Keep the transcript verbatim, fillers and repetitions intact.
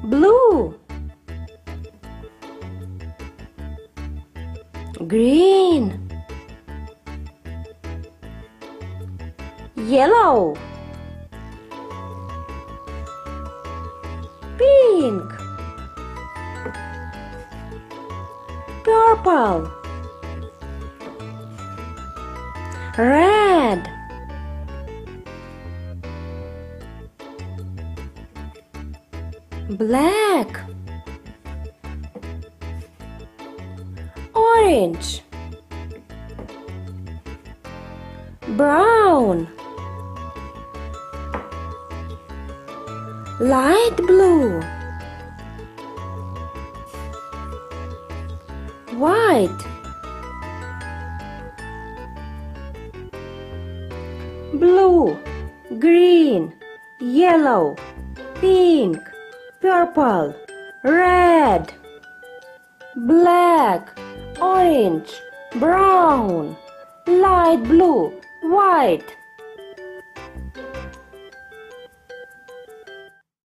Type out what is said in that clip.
blue, green, yellow, pink, purple, red, black, orange, brown, light blue, white, blue, green, yellow, pink, purple, red, black, orange, brown, light blue, white.